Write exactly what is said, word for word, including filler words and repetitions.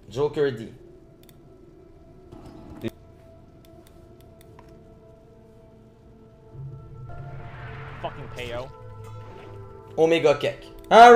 Joker D. Fucking K O. Omega Keck. Alright.